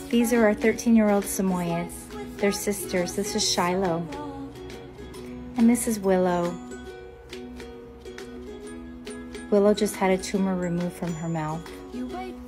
These are our 13-year-old Samoyeds. They're sisters. This is Shiloh. And this is Willow. Willow just had a tumor removed from her mouth.